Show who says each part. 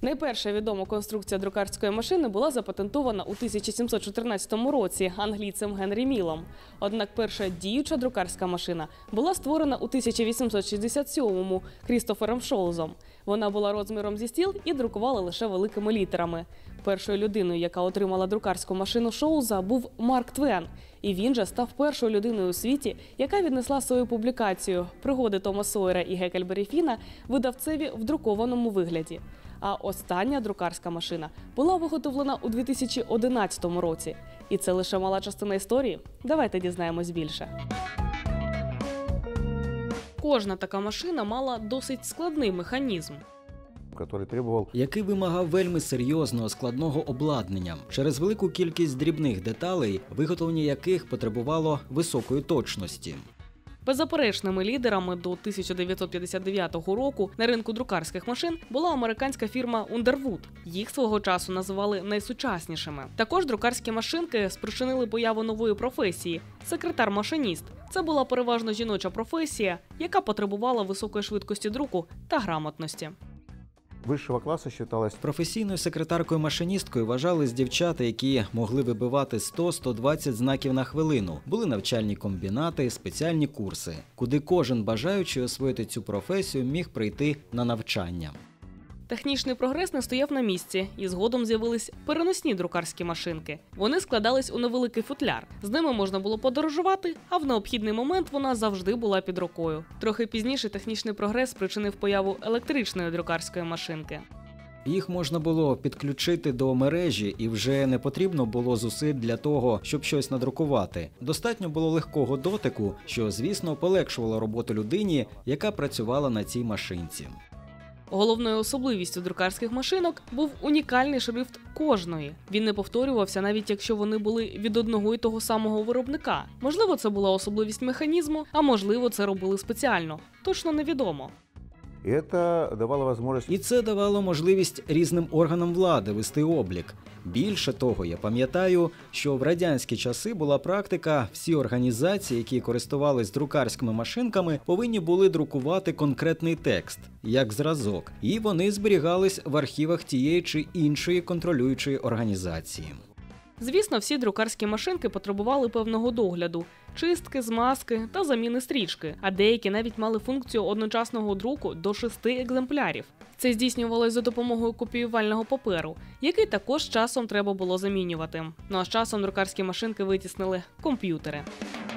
Speaker 1: Найперша відома конструкція друкарської машини була запатентована у 1714 році англійцем Генрі Мілом. Однак перша діюча друкарська машина була створена у 1867-му Крістофером Шоузом. Вона була розміром зі стіл і друкувала лише великими літерами. Першою людиною, яка отримала друкарську машину Шоуза, був Марк Твен. І він же став першою людиною у світі, яка віднесла свою публікацію «Пригоди Тома Сойера і Геккельбері Фіна» видавцеві в друкованому вигляді. А остання друкарська машина була виготовлена у 2011 році. І це лише мала частина історії. Давайте дізнаємось більше. Кожна така машина мала досить складний механізм,
Speaker 2: який вимагав вельми серйозного складного обладнання, через велику кількість дрібних деталей, виготовлення яких потребувало високої точності.
Speaker 1: Беззаперечними лідерами до 1959 року на ринку друкарських машин була американська фірма Underwood. Їх свого часу називали найсучаснішими. Також друкарські машинки спричинили появу нової професії – секретар-машиніст. Це була переважно жіноча професія, яка потребувала високої швидкості друку та грамотності.
Speaker 3: Вищого класу вважалось.
Speaker 2: Професійною секретаркою-машиністкою вважались дівчата, які могли вибивати 100-120 знаків на хвилину. Були навчальні комбінати, спеціальні курси, куди кожен бажаючий освоїти цю професію міг прийти на навчання.
Speaker 1: Технічний прогрес не стояв на місці, і згодом з'явились переносні друкарські машинки. Вони складались у невеликий футляр. З ними можна було подорожувати, а в необхідний момент вона завжди була під рукою. Трохи пізніше технічний прогрес спричинив появу електричної друкарської машинки.
Speaker 2: Їх можна було підключити до мережі, і вже не потрібно було зусиль для того, щоб щось надрукувати. Достатньо було легкого дотику, що, звісно, полегшувало роботу людині, яка працювала на цій машинці.
Speaker 1: Головною особливістю друкарських машинок був унікальний шрифт кожної. Він не повторювався, навіть якщо вони були від одного і того самого виробника. Можливо, це була особливість механізму, а можливо, це робили спеціально. Точно невідомо.
Speaker 2: І це давало можливість різним органам влади вести облік. Більше того, я пам'ятаю, що в радянські часи була практика, всі організації, які користувались друкарськими машинками, повинні були друкувати конкретний текст, як зразок, і вони зберігались в архівах тієї чи іншої контролюючої організації.
Speaker 1: Звісно, всі друкарські машинки потребували певного догляду – чистки, змазки та заміни стрічки, а деякі навіть мали функцію одночасного друку до 6 екземплярів. Це здійснювалося за допомогою копіювального паперу, який також часом треба було замінювати. Ну а з часом друкарські машинки витіснили комп'ютери.